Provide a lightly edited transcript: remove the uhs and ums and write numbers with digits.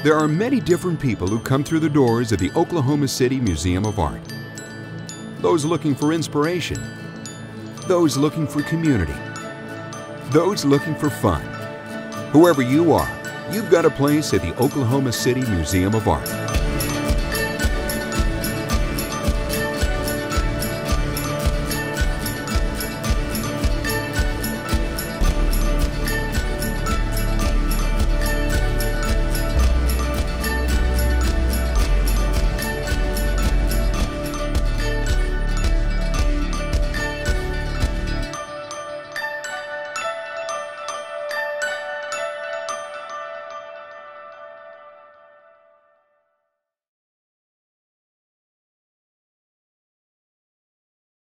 There are many different people who come through the doors of the Oklahoma City Museum of Art. Those looking for inspiration, those looking for community, those looking for fun. Whoever you are, you've got a place at the Oklahoma City Museum of Art.